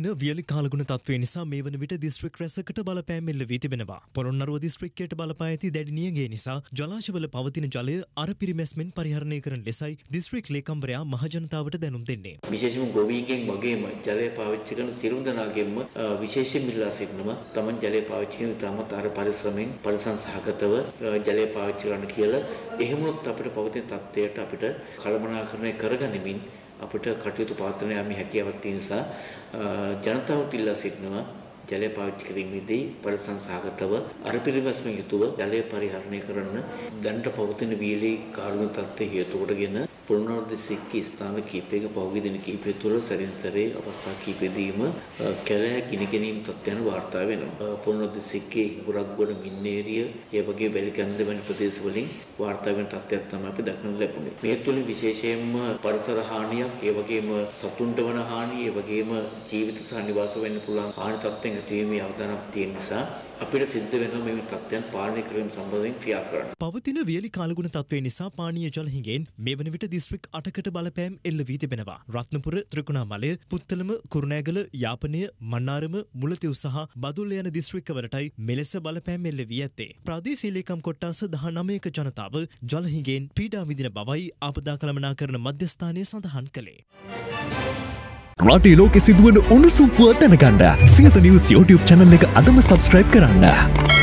වියලි කාලගුණ තත්ත්වය නිසා මේ වන විට දිස්ත්‍රික් රැසකට බලපෑම් එල්ල වී තිබෙනවා. පොළොන්නරුව දිස්ත්‍රික්කයට බලපා ඇති දැඩි නියඟය නිසා ජලාශවල පවතින ජලය අර පිරිමැස්මෙන් පරිහරණය කරන ලෙසයි දිස්ත්‍රික් ලේකම්වරයා මහජනතාවට දැනුම් දෙන්නේ. විශේෂම ගොවීන්ගෙන් වගේම ජලය පාවිච්චි කරන සියලු දෙනාගෙන්ම විශේෂයෙන් ඉල්ලා සිටිනවා තමන් ජලය පාවිච්චි කරන තාමත් අර පරිස්සමෙන් පරිසම් සහගතව ජලය පාවිච්චි කරන්න කියලා. එහෙමනොත් අපිට පවතින තත්ත්වයට අපිට කළමනාකරණය කරගනිමින් අපිට කටයුතු පාත්‍රණය යමි හැකියාවක් තියෙන නිසා ජනතාවට ඉල්ලා සිටිනවා ජලය පාවිච්චි කිරීමේදී පරිසම් සහගතව අර පිළිවෙස්ම යුතුව ජලය පරිහරණය කරන්න දැනට පවතින වියලි කාලගුණ තත්ත්වය හේතු කොටගෙන පොළොන්නරුව දිස්ත්‍රික්කයේ ස්ථාන කිහිපයක පහුගිය දින කිහිපය තුළ සැරින් සැරේ අවස්ථා කිහිපෙදීම කැලෑ ගිනි ගැනීම් තත්ත්වයන් වාර්තා වෙනවා. පොළොන්නරුව දිස්ත්‍රික්කයේ හිඟුරක්ගොඩ මින්නේරිය ඒ වගේ වැලිකන්ද වැනි ප්‍රදේශවලින් වාර්තා වෙන තත්ත්වයක් තමයි අපි දක්නට ලැබුණේ. මේ තුළින් විශේෂයෙන්ම පරිසර හානියක්, ඒ වගේම සතුන්ට වන හානිය, ඒ වගේම ජීවිත සහ නිවාස වෙන්න පුළුවන් හානි තත්ත්වයන් ඇතිවීමේ අවධානයක් තියෙන නිසා අපිට සිද්ධ වෙනවා මේ තත්ත්වයන් පාලනය කිරීම සම්බන්ධයෙන් ක්‍රියා කරන්න. පවතින වියලි කාලගුණ තත්ත්වය නිසා පානීය ජල හිඟෙන් මේ වන විට දිස්ත්‍රික් 8කට බලපෑම් එල්ල වී තිබෙනවා. රත්නපුර, ත්‍රිකුණාමලය, පුත්තලම, කුරුණෑගල, යාපනය, මන්නාරම, මුලතිව් සහ බදුල්ල යන දිස්ත්‍රික්කවලටයි මෙලෙස බලපෑම් එල්ල වී ඇත්තේ. ප්‍රාදේශීය ලේකම් කොට්ටාස 19ක ජනතාව ජල හිඟෙන් පීඩා විඳින බවයි ආපදා කළමනාකරණ මධ්‍යස්ථානය සඳහන් කළේ. රටේ ලෝකෙ සිදුවන උණුසුම් පුවත් දැනගන්න සියත නිවුස් YouTube channel එක අදම subscribe කරන්න.